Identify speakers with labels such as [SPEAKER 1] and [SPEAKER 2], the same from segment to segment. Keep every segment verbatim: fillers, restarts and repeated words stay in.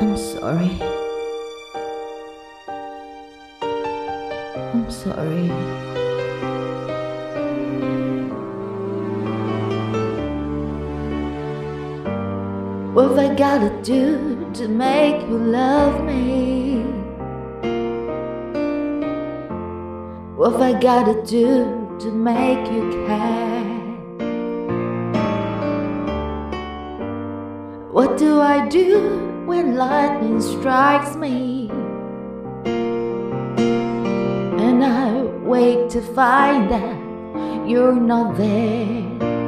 [SPEAKER 1] I'm sorry. I'm sorry. What have I gotta do to make you love me? What have I gotta do to make you care? What do I do when lightning strikes me and I wake to find that you're not there?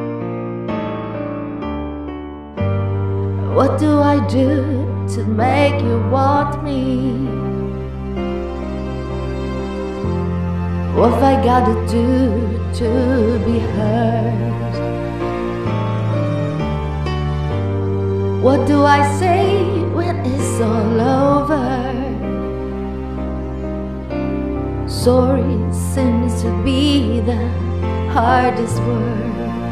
[SPEAKER 1] What do I do to make you want me? What have I gotta do to be heard? What do I say when it's all over? Sorry seems to be the hardest word.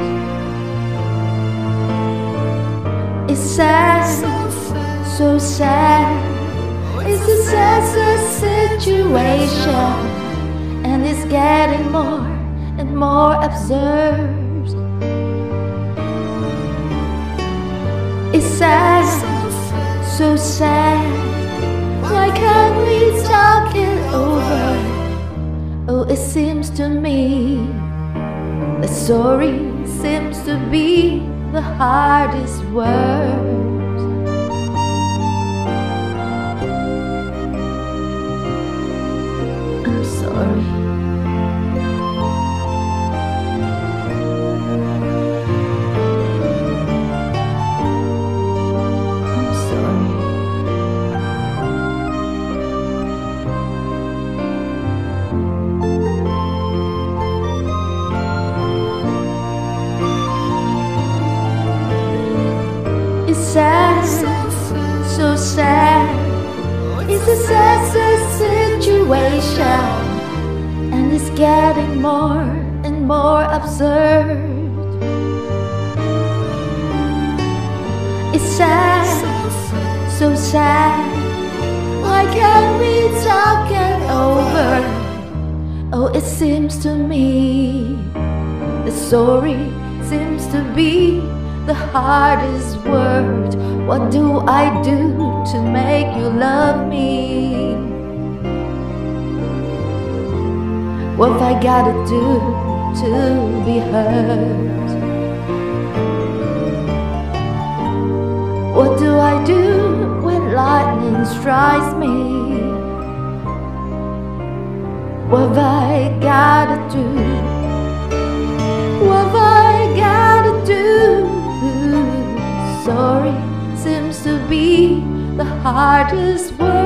[SPEAKER 1] It's sad, so sad. It's a sad, sad situation, and it's getting more and more absurd. It's sad, so sad. Why can't we talk it over? Oh, it seems to me that sorry seems to be the hardest word. I'm sorry. I'm sorry. It's sad, so sad. It's a sad, sad situation, and it's getting more and more absurd. It's sad, so sad. Why can't we talk it over? Oh, it seems to me that sorry seems to be the hardest word. What do I do to make you love me? What have I gotta do to be heard? What do I do when lightning strikes me? What have I gotta do? What have I gotta do? Sorry seems to be the hardest word.